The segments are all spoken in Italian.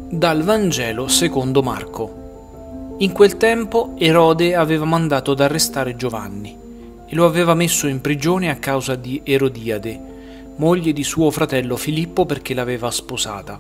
Dal Vangelo secondo Marco. In quel tempo Erode aveva mandato ad arrestare Giovanni e lo aveva messo in prigione a causa di Erodiade, moglie di suo fratello Filippo, perché l'aveva sposata.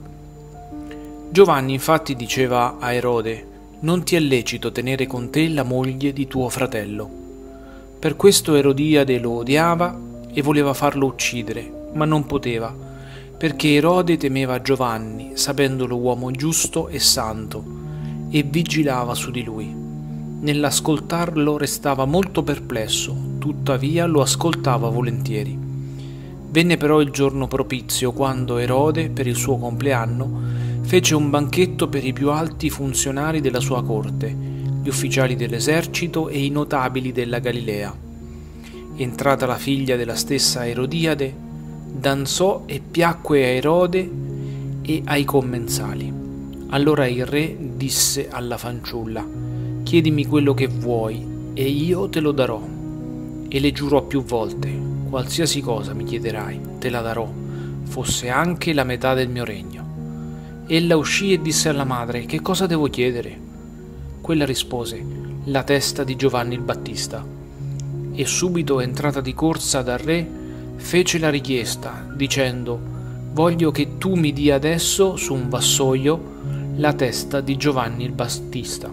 Giovanni infatti diceva a Erode: «Non ti è lecito tenere con te la moglie di tuo fratello». Per questo Erodiade lo odiava e voleva farlo uccidere, ma non poteva, perché Erode temeva Giovanni, sapendolo uomo giusto e santo, e vigilava su di lui. Nell'ascoltarlo restava molto perplesso, tuttavia lo ascoltava volentieri. Venne però il giorno propizio, quando Erode, per il suo compleanno, fece un banchetto per i più alti funzionari della sua corte, gli ufficiali dell'esercito e i notabili della Galilea. Entrata la figlia della stessa Erodiade, danzò e piacque a Erode e ai commensali. Allora il re disse alla fanciulla: «Chiedimi quello che vuoi e io te lo darò». E le giurò più volte: «Qualsiasi cosa mi chiederai, te la darò, fosse anche la metà del mio regno». Ella uscì e disse alla madre: «Che cosa devo chiedere?» Quella rispose: «La testa di Giovanni il Battista». E subito, entrata di corsa dal re, fece la richiesta, dicendo: «Voglio che tu mi dia adesso su un vassoio la testa di Giovanni il Battista».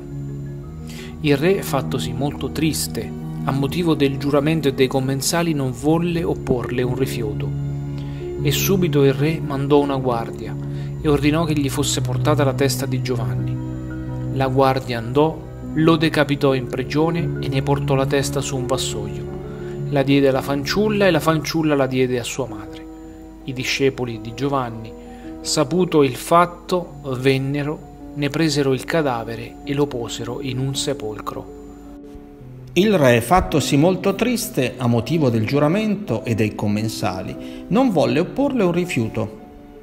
Il re, fattosi molto triste a motivo del giuramento e dei commensali, non volle opporle un rifiuto. E subito il re mandò una guardia e ordinò che gli fosse portata la testa di Giovanni. La guardia andò, lo decapitò in prigione e ne portò la testa su un vassoio. La diede alla fanciulla e la fanciulla la diede a sua madre. I discepoli di Giovanni, saputo il fatto, vennero, ne presero il cadavere e lo posero in un sepolcro. Il re, fattosi molto triste a motivo del giuramento e dei commensali, non volle opporle un rifiuto.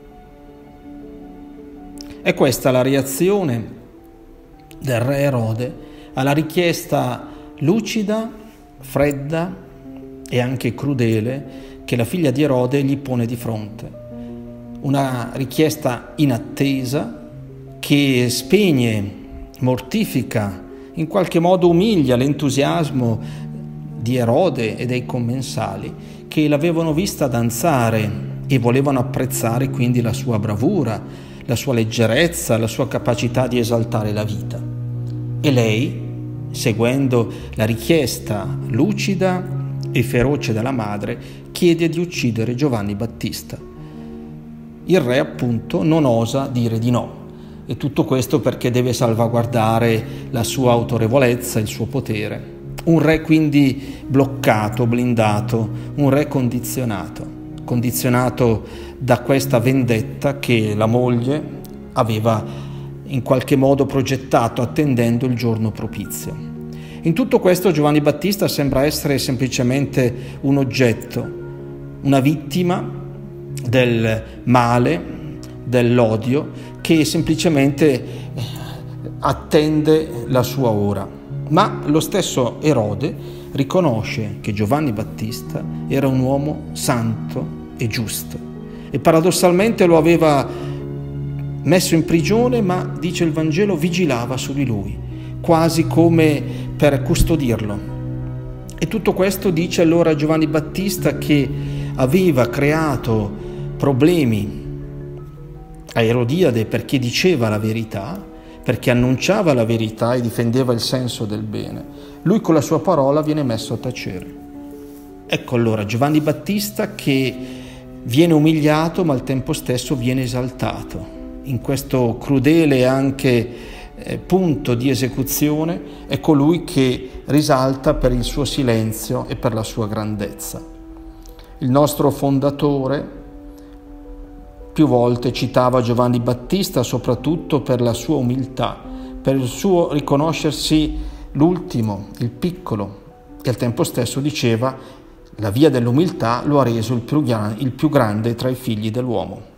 È questa la reazione del re Erode alla richiesta lucida, fredda e anche crudele che la figlia di Erode gli pone di fronte. Una richiesta inattesa che spegne, mortifica, in qualche modo umilia l'entusiasmo di Erode e dei commensali, che l'avevano vista danzare e volevano apprezzare quindi la sua bravura, la sua leggerezza, la sua capacità di esaltare la vita. E lei, seguendo la richiesta lucida e feroce della madre, chiede di uccidere Giovanni Battista. Il re, appunto, non osa dire di no, e tutto questo perché deve salvaguardare la sua autorevolezza, il suo potere. Un re quindi bloccato, blindato, un re condizionato da questa vendetta che la moglie aveva in qualche modo progettato, attendendo il giorno propizio. In tutto questo Giovanni Battista sembra essere semplicemente un oggetto, una vittima del male, dell'odio, che semplicemente attende la sua ora. Ma lo stesso Erode riconosce che Giovanni Battista era un uomo santo e giusto, e paradossalmente lo aveva messo in prigione, ma, dice il Vangelo, vigilava su di lui, quasi come per custodirlo. E tutto questo dice allora Giovanni Battista, che aveva creato problemi a Erodiade perché diceva la verità, perché annunciava la verità e difendeva il senso del bene. Lui con la sua parola viene messo a tacere. Ecco allora Giovanni Battista che viene umiliato, ma al tempo stesso viene esaltato. In questo crudele anche punto di esecuzione è colui che risalta per il suo silenzio e per la sua grandezza. Il nostro fondatore più volte citava Giovanni Battista soprattutto per la sua umiltà, per il suo riconoscersi l'ultimo, il piccolo, e al tempo stesso diceva: la via dell'umiltà lo ha reso il più grande tra i figli dell'uomo.